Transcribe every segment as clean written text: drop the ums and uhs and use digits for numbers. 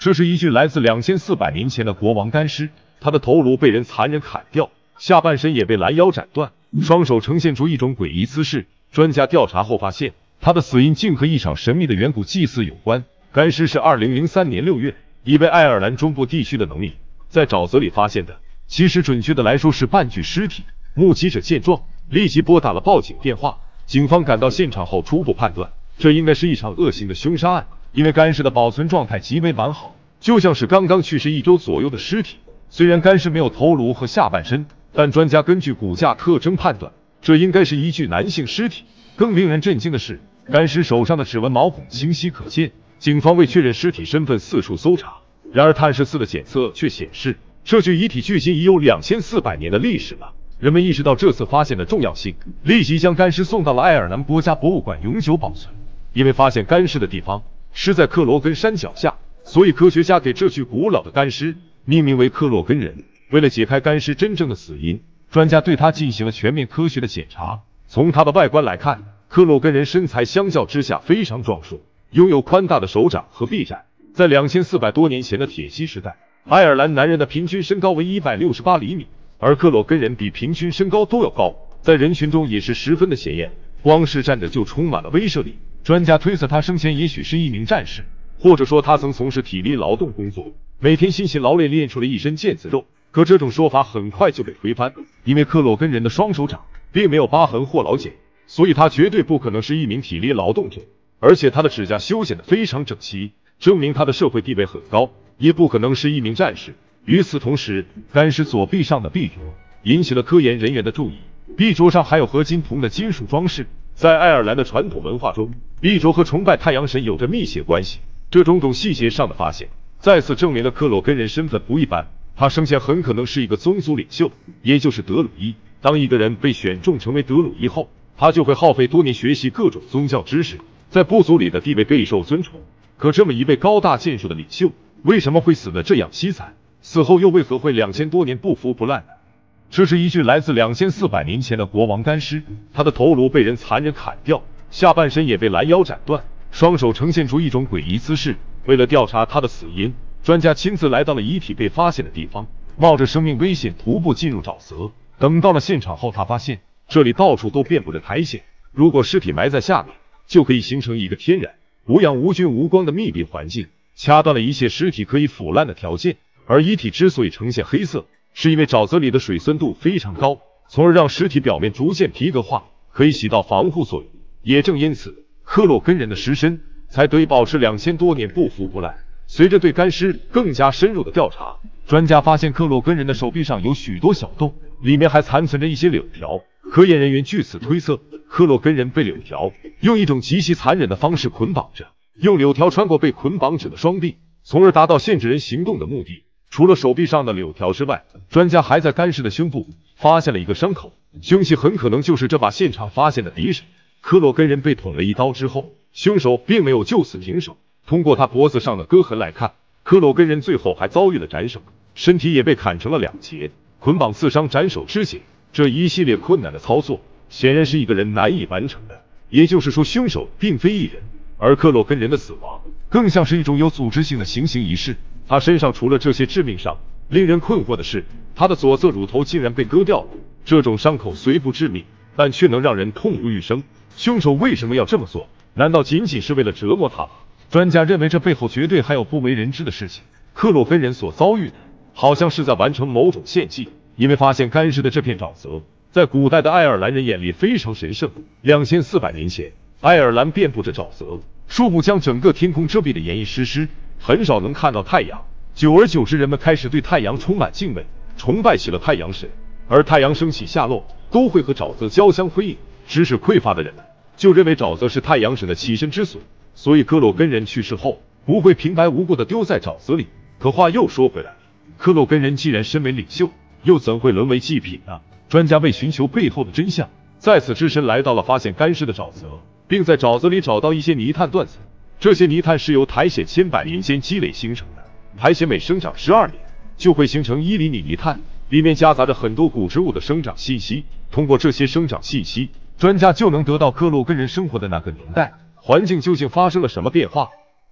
这是一具来自2400年前的国王干尸，他的头颅被人残忍砍掉，下半身也被拦腰斩断，双手呈现出一种诡异姿势。专家调查后发现，他的死因竟和一场神秘的远古祭祀有关。干尸是2003年6月一位爱尔兰中部地区的农民在沼泽里发现的，其实准确的来说是半具尸体。目击者见状立即拨打了报警电话，警方赶到现场后初步判断，这应该是一场恶性的凶杀案，因为干尸的保存状态极为完好，就像是刚刚去世1周左右的尸体。虽然干尸没有头颅和下半身，但专家根据骨架特征判断，这应该是一具男性尸体。更令人震惊的是，干尸手上的指纹毛孔清晰可见，警方为确认尸体身份四处搜查，然而碳14的检测却显示，这具遗体距今已有2400年的历史了。人们意识到这次发现的重要性，立即将干尸送到了爱尔兰国家博物馆永久保存。因为发现干尸的地方是在克罗根山脚下，所以科学家给这具古老的干尸命名为克洛根人。为了解开干尸真正的死因，专家对他进行了全面科学的检查。从他的外观来看，克洛根人身材相较之下非常壮硕，拥有宽大的手掌和臂展。在2400多年前的铁器时代，爱尔兰男人的平均身高为168厘米，而克洛根人比平均身高都要高，在人群中也是十分的显眼，光是站着就充满了威慑力。专家推测他生前也许是一名战士，或者说他曾从事体力劳动工作，每天辛勤劳累练出了一身腱子肉。可这种说法很快就被推翻，因为克洛根人的双手掌并没有疤痕或老茧，所以他绝对不可能是一名体力劳动者，而且他的指甲修剪得非常整齐，证明他的社会地位很高，也不可能是一名战士。与此同时，干尸左臂上的臂镯引起了科研人员的注意，臂镯上还有合金铜的金属装饰。在爱尔兰的传统文化中，臂镯和崇拜太阳神有着密切关系。这种种细节上的发现，再次证明了克洛根人身份不一般，他生前很可能是一个宗族领袖，也就是德鲁伊。当一个人被选中成为德鲁伊后，他就会耗费多年学习各种宗教知识，在部族里的地位备受尊崇。可这么一位高大健硕的领袖，为什么会死得这样凄惨？死后又为何会2000多年不腐不烂呢？这是一具来自2400年前的国王干尸，他的头颅被人残忍砍掉，下半身也被拦腰斩断，双手呈现出一种诡异姿势。为了调查他的死因，专家亲自来到了遗体被发现的地方，冒着生命危险徒步进入沼泽。等到了现场后，他发现这里到处都遍布着苔藓，如果尸体埋在下面，就可以形成一个天然无氧无菌无光的密闭环境，掐断了一切尸体可以腐烂的条件。而遗体之所以呈现黑色，是因为沼泽里的水酸度非常高，从而让尸体表面逐渐皮革化，可以起到防护作用。也正因此，克洛根人的尸身才得以保持2000多年不腐不烂。随着对干尸更加深入的调查，专家发现克洛根人的手臂上有许多小洞，里面还残存着一些柳条。科研人员据此推测，克洛根人被柳条用一种极其残忍的方式捆绑着，用柳条穿过被捆绑者的双臂，从而达到限制人行动的目的。除了手臂上的柳条之外，专家还在干尸的胸部发现了一个伤口，凶器很可能就是这把现场发现的匕首。克洛根人被捅了一刀之后，凶手并没有就此停手，通过他脖子上的割痕来看，克洛根人最后还遭遇了斩首，身体也被砍成了2截，捆绑、刺伤、斩首、肢解，这一系列困难的操作显然是一个人难以完成的。也就是说，凶手并非一人，而克洛根人的死亡更像是一种有组织性的行刑仪式。他身上除了这些致命伤，令人困惑的是，他的左侧乳头竟然被割掉了。这种伤口虽不致命，但却能让人痛不欲生。凶手为什么要这么做？难道仅仅是为了折磨他吗？专家认为这背后绝对还有不为人知的事情。克洛根人所遭遇的，好像是在完成某种献祭，因为发现干尸的这片沼泽，在古代的爱尔兰人眼里非常神圣。2400年前，爱尔兰遍布着沼泽，树木将整个天空遮蔽的严严实实，很少能看到太阳。久而久之，人们开始对太阳充满敬畏，崇拜起了太阳神。而太阳升起下落都会和沼泽交相辉映，知识匮乏的人们就认为沼泽是太阳神的栖身之所，所以克洛根人去世后不会平白无故的丢在沼泽里。可话又说回来了，克洛根人既然身为领袖，又怎会沦为祭品呢？专家为寻求背后的真相，在此之深来到了发现干尸的沼泽，并在沼泽里找到一些泥炭断层。这些泥炭是由苔藓千百年间积累形成的，苔藓每生长12年就会形成1厘米泥炭，里面夹杂着很多古植物的生长信息。通过这些生长信息，专家就能得到克洛根人生活的那个年代环境究竟发生了什么变化。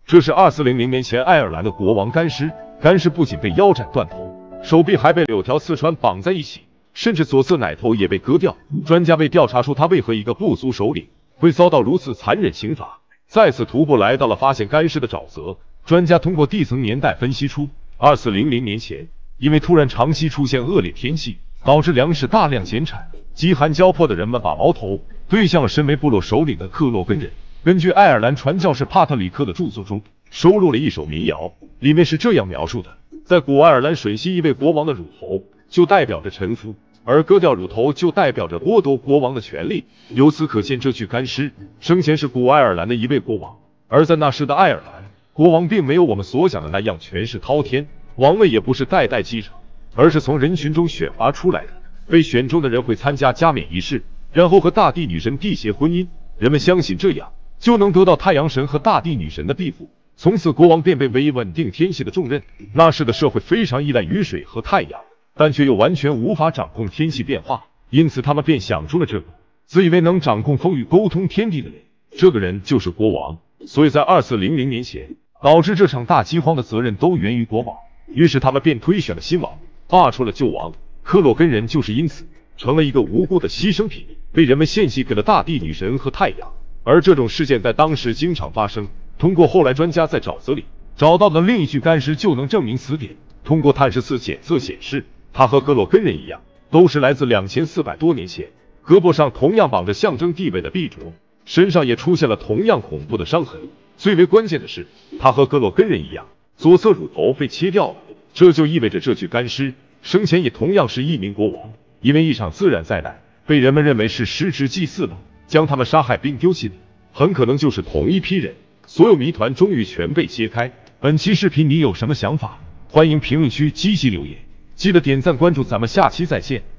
这是2400年前爱尔兰的国王干尸，干尸不仅被腰斩断头，手臂还被柳条刺穿绑在一起，甚至左侧奶头也被割掉。专家为调查出他为何一个部族首领会遭到如此残忍刑罚，再次徒步来到了发现干尸的沼泽。专家通过地层年代分析出，2400年前，因为突然长期出现恶劣天气，导致粮食大量减产，饥寒交迫的人们把矛头对向了身为部落首领的克洛根人。根据爱尔兰传教士帕特里克的著作中收录了一首民谣，里面是这样描述的：在古爱尔兰水西，一位国王的乳头就代表着臣服，而割掉乳头就代表着剥夺国王的权利。由此可见，这具干尸生前是古爱尔兰的一位国王，而在那时的爱尔兰，国王并没有我们所想的那样权势滔天，王位也不是代代继承，而是从人群中选拔出来的。被选中的人会参加加冕仪式，然后和大地女神缔结婚姻。人们相信这样就能得到太阳神和大地女神的庇护，从此国王便被委以稳定天气的重任。那时的社会非常依赖雨水和太阳，但却又完全无法掌控天气变化，因此他们便想出了这个自以为能掌控风雨、沟通天地的人，这个人就是国王。所以在2400年前，导致这场大饥荒的责任都源于国王，于是他们便推选了新王，罢黜了旧王。克洛根人就是因此成了一个无辜的牺牲品，被人们献祭给了大地女神和太阳。而这种事件在当时经常发生，通过后来专家在沼泽里找到的另一具干尸就能证明此点。通过碳14检测显示，他和克洛根人一样，都是来自2400多年前，胳膊上同样绑着象征地位的臂镯，身上也出现了同样恐怖的伤痕。最为关键的是，他和克洛根人一样，左侧乳头被切掉了，这就意味着这具干尸生前也同样是一名国王。因为一场自然灾难被人们认为是失职祭祀了，将他们杀害并丢弃的很可能就是同一批人。所有谜团终于全被揭开。本期视频你有什么想法？欢迎评论区积极留言，记得点赞关注，咱们下期再见。